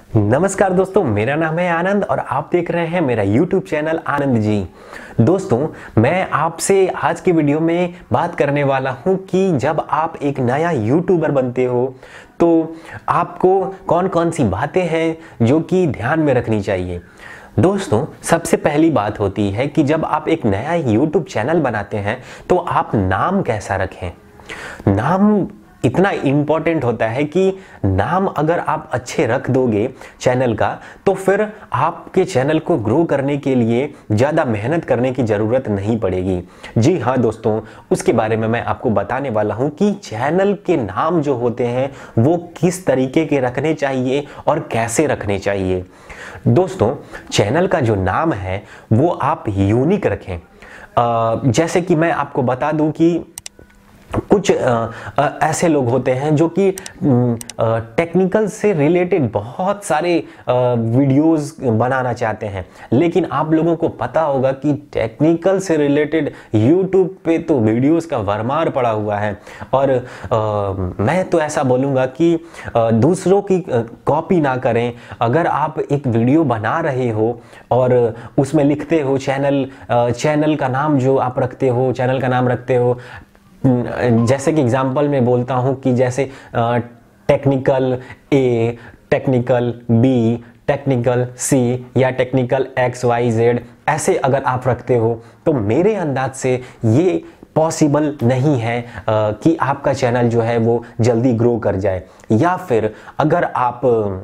नमस्कार दोस्तों, मेरा नाम है आनंद और आप देख रहे हैं मेरा YouTube चैनल आनंद जी। दोस्तों, मैं आपसे आज की वीडियो में बात करने वाला हूं कि जब आप एक नया यूट्यूबर बनते हो तो आपको कौन कौन सी बातें हैं जो कि ध्यान में रखनी चाहिए। दोस्तों, सबसे पहली बात होती है कि जब आप एक नया YouTube चैनल बनाते हैं तो आप नाम कैसा रखें। नाम इतना इम्पॉर्टेंट होता है कि नाम अगर आप अच्छे रख दोगे चैनल का तो फिर आपके चैनल को ग्रो करने के लिए ज़्यादा मेहनत करने की ज़रूरत नहीं पड़ेगी। जी हाँ दोस्तों, उसके बारे में मैं आपको बताने वाला हूँ कि चैनल के नाम जो होते हैं वो किस तरीके के रखने चाहिए और कैसे रखने चाहिए। दोस्तों, चैनल का जो नाम है वो आप यूनिक रखें। जैसे कि मैं आपको बता दूं कि कुछ ऐसे लोग होते हैं जो कि टेक्निकल से रिलेटेड बहुत सारे वीडियोस बनाना चाहते हैं, लेकिन आप लोगों को पता होगा कि टेक्निकल से रिलेटेड यूट्यूब पे तो वीडियोस का भरमार पड़ा हुआ है। और मैं तो ऐसा बोलूँगा कि दूसरों की कॉपी ना करें। अगर आप एक वीडियो बना रहे हो और उसमें लिखते हो चैनल का नाम जो आप रखते हो, चैनल का नाम रखते हो, जैसे कि एग्जांपल में बोलता हूं कि जैसे technical A, technical B, technical C या टेक्निकल एक्स वाई जेड, ऐसे अगर आप रखते हो तो मेरे अंदाज से ये पॉसिबल नहीं है कि आपका चैनल जो है वो जल्दी ग्रो कर जाए। या फिर अगर आप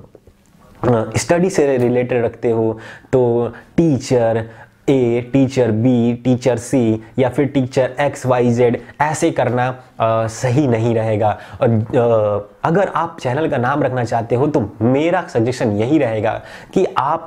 स्टडी से रिलेटेड रखते हो तो teacher A, teacher B, teacher C या फिर टीचर एक्स वाई जेड, ऐसे करना सही नहीं रहेगा। और अगर आप चैनल का नाम रखना चाहते हो तो मेरा सजेशन यही रहेगा कि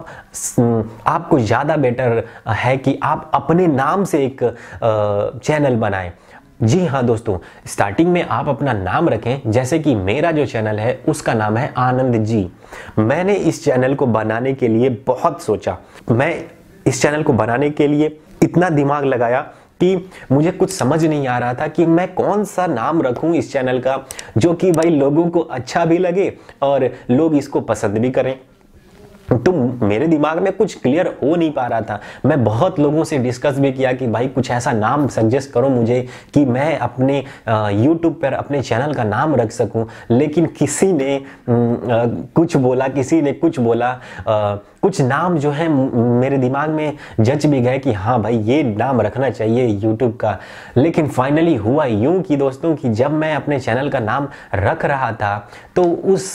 आपको ज़्यादा बेटर है कि आप अपने नाम से एक चैनल बनाएं। जी हाँ दोस्तों, स्टार्टिंग में आप अपना नाम रखें। जैसे कि मेरा जो चैनल है उसका नाम है आनंद जी। मैंने इस चैनल को बनाने के लिए बहुत सोचा। मैं इस चैनल को बनाने के लिए इतना दिमाग लगाया कि मुझे कुछ समझ नहीं आ रहा था कि मैं कौन सा नाम रखूं इस चैनल का जो कि भाई लोगों को अच्छा भी लगे और लोग इसको पसंद भी करें। तो मेरे दिमाग में कुछ क्लियर हो नहीं पा रहा था। मैं बहुत लोगों से डिस्कस भी किया कि भाई कुछ ऐसा नाम सजेस्ट करो मुझे कि मैं अपने YouTube पर अपने चैनल का नाम रख सकूं, लेकिन किसी ने कुछ बोला, किसी ने कुछ बोला। कुछ नाम जो है मेरे दिमाग में जच भी गए कि हाँ भाई ये नाम रखना चाहिए YouTube का। लेकिन फाइनली हुआ यूं कि दोस्तों कि जब मैं अपने चैनल का नाम रख रहा था तो उस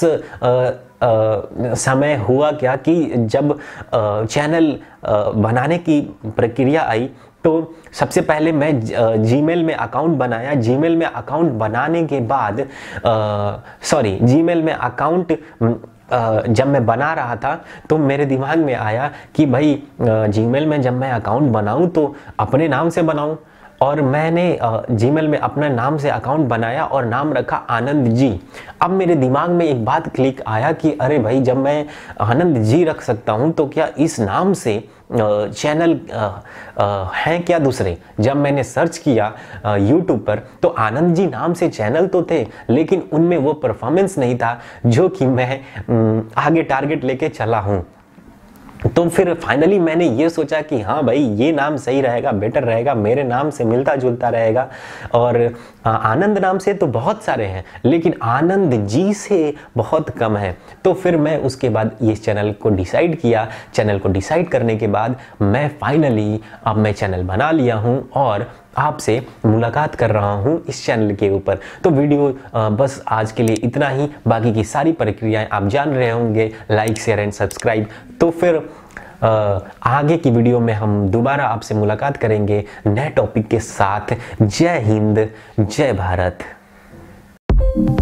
समय हुआ क्या कि जब चैनल बनाने की प्रक्रिया आई तो सबसे पहले मैं जीमेल में अकाउंट बनाया। जीमेल में अकाउंट बनाने के बाद जीमेल में अकाउंट जब मैं बना रहा था तो मेरे दिमाग में आया कि भाई जीमेल में जब मैं अकाउंट बनाऊं तो अपने नाम से बनाऊं। और मैंने जीमेल में अपने नाम से अकाउंट बनाया और नाम रखा आनंद जी। अब मेरे दिमाग में एक बात क्लिक आया कि अरे भाई, जब मैं आनंद जी रख सकता हूं तो क्या इस नाम से चैनल हैं क्या दूसरे। जब मैंने सर्च किया YouTube पर तो आनंद जी नाम से चैनल तो थे, लेकिन उनमें वो परफॉर्मेंस नहीं था जो कि मैं आगे टारगेट लेके चला हूँ। तो फिर फाइनली मैंने ये सोचा कि हाँ भाई ये नाम सही रहेगा, बेटर रहेगा, मेरे नाम से मिलता जुलता रहेगा। और आनंद नाम से तो बहुत सारे हैं लेकिन आनंद जी से बहुत कम है। तो फिर मैं उसके बाद इस चैनल को डिसाइड किया। चैनल को डिसाइड करने के बाद मैं फाइनली अब मैं चैनल बना लिया हूँ और आपसे मुलाकात कर रहा हूं इस चैनल के ऊपर। तो वीडियो बस आज के लिए इतना ही। बाकी की सारी प्रक्रियाएं आप जान रहे होंगे, लाइक, शेयर एंड सब्सक्राइब। तो फिर आगे की वीडियो में हम दोबारा आपसे मुलाकात करेंगे नए टॉपिक के साथ। जय हिंद, जय भारत।